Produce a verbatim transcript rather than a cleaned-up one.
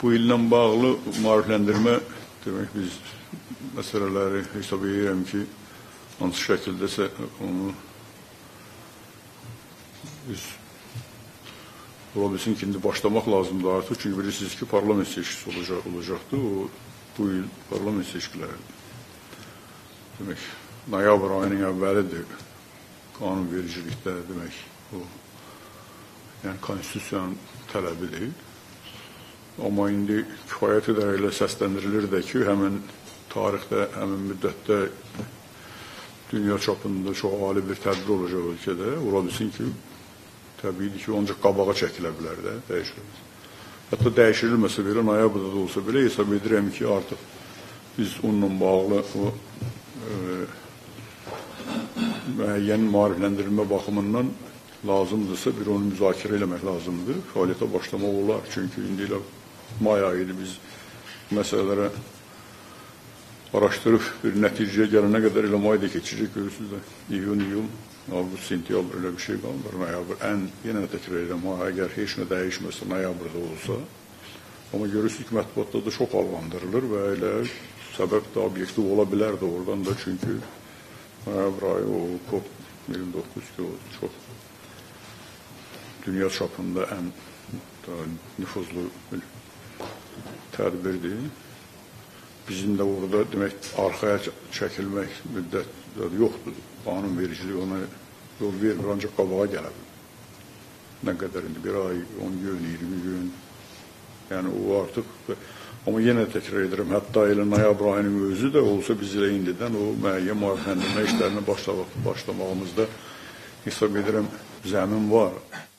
Bu illə bağlı maarifləndirmə, demək biz məsələləri hesab edirəm ki, hansı şəkildə onu biz ola bilsin ki, indi başlamaq lazımdır artıq. Çünki bilirsiniz ki, parlament seçkisi olacaq, olacaqdır. O, bu il parlament seçkiləridir. Demək, noyabr ayının əvvəlidir qanun vericilikdə, demək, o, yəni konstitusiyanın tələbidir. Amma indi kifayət qədərlə səsləndirilir də ki, həmin tarixdə, həmin müddətdə dünya çapında çox ali bir tədbir olacaq ölkədə. Ola bilsin ki, təbiidir ki, ancaq qabağa çəkilə bilər də, dəyişilir. Hətta dəyişirilməsə belə, noyabrda da olsa belə hesab edirəm ki, artıq biz onunla bağlı o e, müəyyən maarifləndirilmə baxımından lazımdırsa bir onu müzakirə eləmək lazımdır. Fəaliyyətə başlamaq olar. Çünki indi ilə may ayıdır biz məsələlərə araşdırıb bir nəticəyə gələnə qədər elə mayda keçəcək, görürsünüz də, iyun, iyul, avqust, sentyabr elə bir şey qalmır. Noyabr, ən, yenə təkrar edirəm, əgər heç nə dəyişməsə, noyabrda olsa, amma görürsünüz ki, mətbuatda da çox allandırılır və elə səbəb də obyektiv ola bilər də oradan da, çünki noyabr ayı o COP iyirmi doqquz ki, o çox dünya çapında ən nüfuzlu tədbirdir. Bizim də orada demək, arxaya çəkilmək müddət yoxdur. Qanun vericiliyi ona yol vermir, ancaq qabağa gələ bilir. Nə qədər indi, bir ay, on gün, iyirmi gün, yəni o artıq, amma yenə təkrar edirəm, hətta elə noyabr ayının özü də olsa biz ilə indidən o müəyyən maarifləndirmə işlərinə başlamağımızda hesab edirəm, zəmin var.